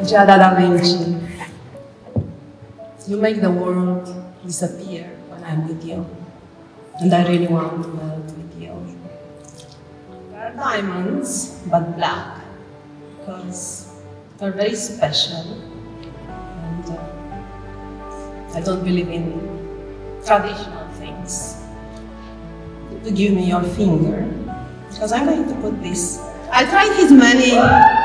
Giada Da Vinci. You make the world disappear when I'm with you, and I really want to melt with you. They're diamonds, but black, because they're very special, and I don't believe in traditional things. To give me your finger, because I'm going to put this. I tried his many